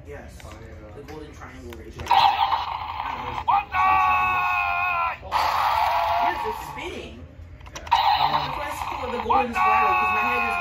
Yes. The golden triangle ratio. Yes, it's spinning. That's why it's called the golden spiral, because my head is